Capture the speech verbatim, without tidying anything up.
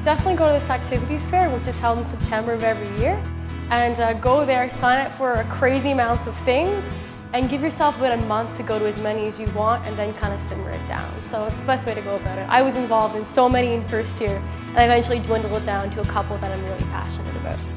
definitely go to this activities fair, which is held in September of every year. And uh, go there, sign up for crazy amounts of things, and give yourself about a month to go to as many as you want, and then kind of simmer it down. So it's the best way to go about it. I was involved in so many in first year, and I eventually dwindled it down to a couple that I'm really passionate about.